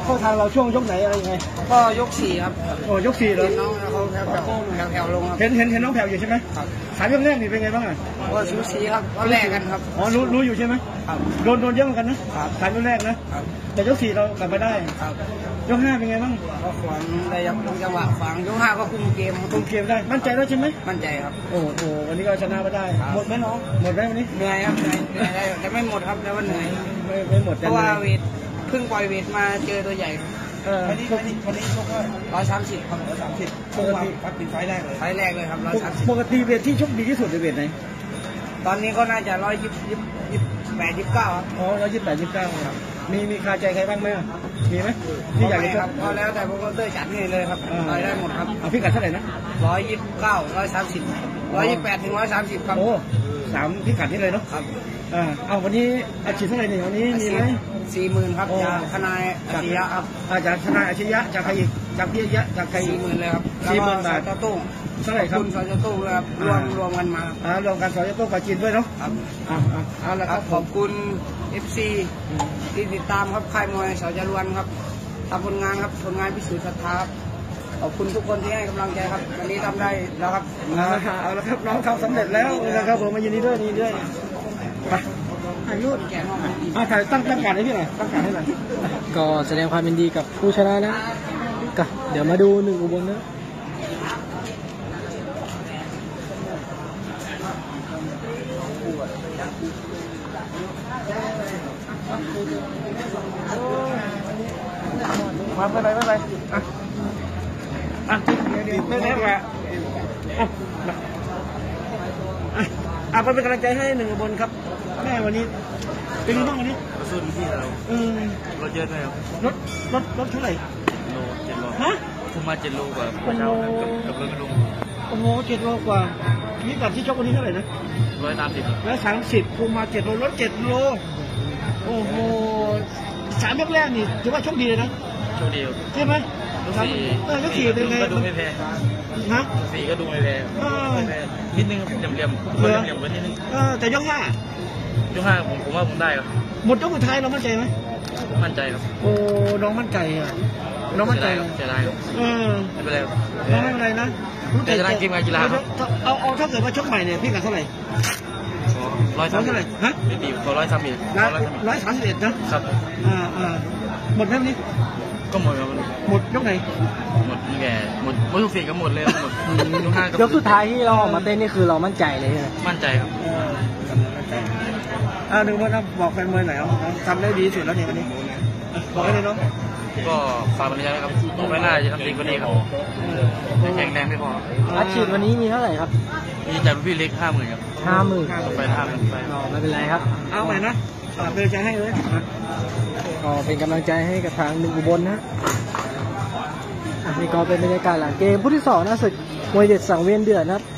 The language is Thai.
เข้าทางเราช่วงยกไหนอะไรยังไงก็ยก4ครับโอ้ยก4เลยน้องเขาแผ่วลงครับเห็นน้องแผ่วอยู่ใช่ไหมครับ3 ยกแรกนี่เป็นไงบ้างอ่ะก็สูสีครับก็แรกกันครับอ๋อรู้อยู่ใช่ไหมครับโดนเยอะเหมือนกันนะ3 ยกแรกนะแต่ยก4เรากลับมาได้ครับยก5เป็นไงบ้างก็ขวานได้จังหวะฝังยก5ก็คุมเกมได้มั่นใจแล้วใช่ไหมมั่นใจครับโอ้โหวันนี้ก็ชนะมาได้หมดไหมน้องหมดไหมวันนี้เหนื่อยครับเหนื่อยได้แต่ไม่หมดครับแต่ว่าเหนื่อยไม่หมดเพราะว่าเวทเพิ่งปล่อยเวทมาเจอตัวใหญ่วันนี้ชก 130ครับ 130ปกติเป็นไฟแรกเลยครับ 130ปกติเวทที่ชกดีที่สุดในเวทไหนตอนนี้ก็น่าจะ128 29ครับอ๋อ128 29ครับมีคาใจใครบ้างไหมมีไหมที่อยากจะชกก็แล้วแต่โปรโมเตอร์จัดให้เลยครับได้หมดครับเอาพิกัดเท่าไหร่นะ 129 130 128 ถึง 130ครับโอ้3พิกัดนี่เลยเนาะครับเอาวันนี้อาชีพเท่าไหร่เนี่ยวันนี้มีไหม 40,000ครับจากทนายอาชียะครับจากทนายอาชียะจากใครอีกจากพี่อาชียะจากใคร 40,000เลยครับ 40,000 บาทตู้เท่าไหร่ครับคุณสจตู้ครับรวมกันมารวมกันสจตู้กับจีนด้วยเนาะครับเอาละครับขอบคุณ FC ที่ติดตามครับค่ายมวยสจรวนครับทำผลงานครับผลงานพิสูจน์ศรัทธาขอบคุณทุกคนที่ให้กำลังใจครับวันนี้ทำได้แล้วครับเอาละครับน้องทำสำเร็จแล้วนะครับผมมายินดีด้วยไปถ่ายรูปถ่ายตั้งการให้พี่หน่อยตั้งการให้หน่อยก็แสดงความยินดีกับผู้ชนะนะก็เดี๋ยวมาดู1 อุบลนะมาไม่เป็นไรไม่แพ้เป็นกำลังใจให้1 อุบลครับแม่วันนี้เป็นยังไงบ้างวันนี้สู้ที่เรารถเยอะไหมครับรถเท่าไหร่โล7 โลฮะคุมมา7 โลกว่าเช้ากับรถลุงโอ้โห7 โลกว่านี่กับที่ชกวันนี้เท่าไหร่นะ130คุมมา7 โลลด7 โลโอ้โห3 ยกแรกนี่ถือว่าโชคดีเลยนะโชคดีใช่ไหมยก4 เป็นไงก็ดูไม่แพ้นะ 4ก็ดูไม่แพ้นิดนึงเหลี่ยมไปนิดนึงแต่ยก5 ผมว่าผมได้ครับหมดยกสุดท้ายเรามั่นใจไหมมั่นใจครับโอ้น้องมั่นใจน้องมั่นใจจะได้ครับไม่เป็นไรน้องไม่เป็นไรนะแต่จะได้เกมกีฬาครับเอาถ้าเกิดว่าชกใหม่เนี่ยพี่กัดเท่าไหร่ 130เท่าไหร่ฮะไม่ดีขอ 131นะครับหมดแล้วนี้ก็หมดครับหมดยกไหนหมดแก่หมดทุกสิ่งก็หมดเลยหมดยกสุดท้ายที่เราออกมาเต้นนี่คือเรามั่นใจเลยใช่ไหมมั่นใจครับหนึ่งวันบอกแฟนมวยหน่อยทำได้ดีสุดแล้วเนี่ยวันนี้บอกให้เลยน้องก็ฝากบรรยายครับไม่น่าจะทำดีกว่านี้ครับแข็งแรงไม่พออาชีพวันนี้มีเท่าไหร่ครับมีจากพี่เล็ก50,000ครับ 50,000 ไป50,000ไปไม่เป็นไรครับเอาใหม่นะเป็นกำลังใจให้เลยก็เป็นกำลังใจให้กับทาง1 อุบลนะนี่ก็เป็นบรรยากาศหลังเกมคู่ที่2นะศึกมวยเด็ดสังเวียนเดือดนะครับ